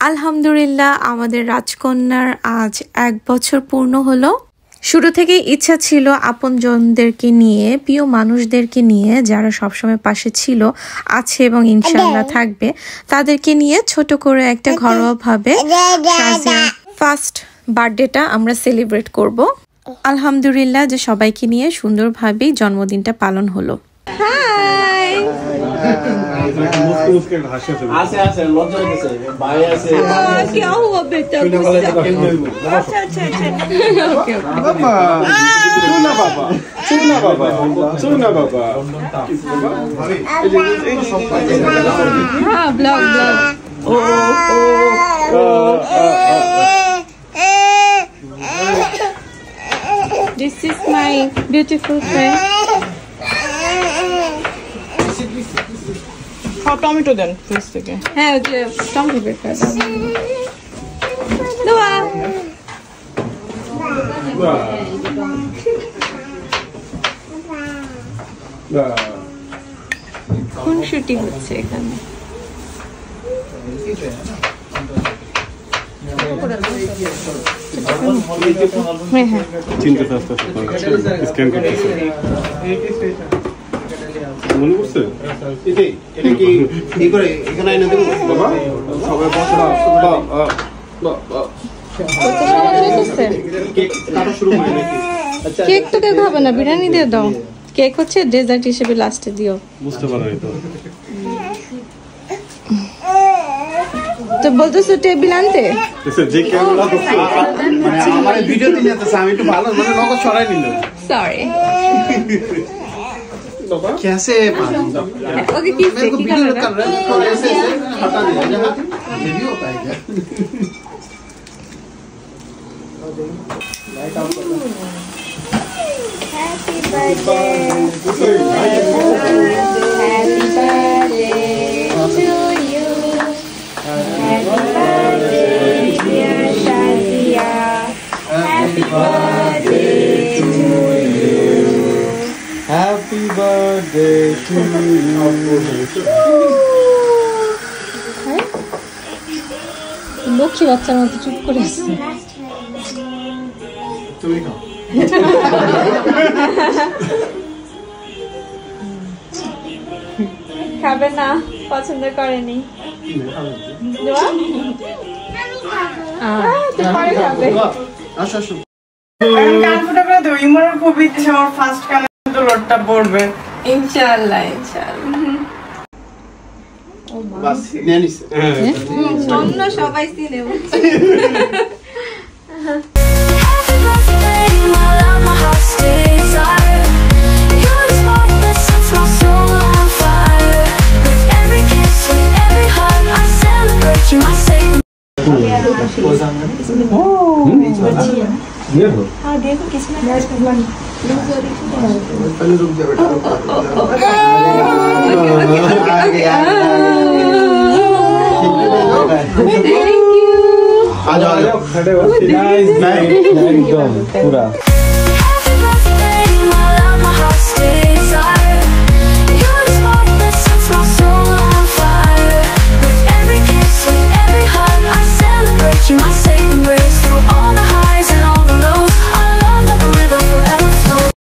আলহামদুলিল্লাহ আমাদের রাজকন্যার আজ 1 বছর পূর্ণ হলো। শুরু থেকেই ইচ্ছা ছিল আপনজনদেরকে নিয়ে, প্রিয় মানুষদেরকে নিয়ে যারা সবসময় পাশে ছিল, আছে এবং ইনশাআল্লাহ থাকবে, তাদেরকে নিয়ে ছোট করে একটা ঘরোয়াভাবে শাজিয়ার ফার্স্ট বার্থডেটা আমরা সেলিব্রেট করব। আলহামদুলিল্লাহ যে সবাইকে নিয়ে সুন্দরভাবেই জন্মদিনটা পালন হলো। হাই क्या हुआ बेटा? हाँ blog This is my beautiful friend. Tomato দেন ফ্রিজ থেকে। হ্যাঁ ওই যে টমেটো বের করে দাও। দোয়া খুনসুটি হচ্ছে এখানে। হ্যাঁ চিন্তা স্ক্যান করতেছে মনে করছে এটা কি এই করে এখানে আইনা দেব বাবা সবাই বসে কেক তো কেউ খাবে না, বিরিয়ানি দিয়ে দাও। কেক হচ্ছে ডেজার্ট হিসেবে লাস্টে দিও। বুঝতে পারো তো বলতেছো টেবিল আনতে যে ক্যামেরা হচ্ছে মানে আমার ভিডিও দিলে তো আমি একটু ভালো মানে নগদ ছড়াই নিল। সরি बाबा कैसे ओके किस से की कर रहा है ऐसे हटा दिया जहां ये भी होता है क्या लाइट ऑफ कर दो happy birthday to you happy birthday dear Shazia happy birthday to you Happy birthday to you. লক্ষ্মী বাচ্চার মতো চুপ করে আছে। তুমি খাও। খাবে না, পছন্দ করেনি। দোয়া? পরে খাবে। আসো আসো। গান ফুটা করে দাও, ইমরান খুব ইচ্ছে আমার ফার্স্ট কানে তো লটটা পড়বে। ইনশাআল্লাহ ইনশাআল্লাহ। বাস নিয়ে নিস। অন্য সবাই সিনে উঠছে। हाँ देखो किसमें पहले रुक जा बेटा थैंक यू। आ जाओ खड़े हो नाइस नाइस एकदम पूरा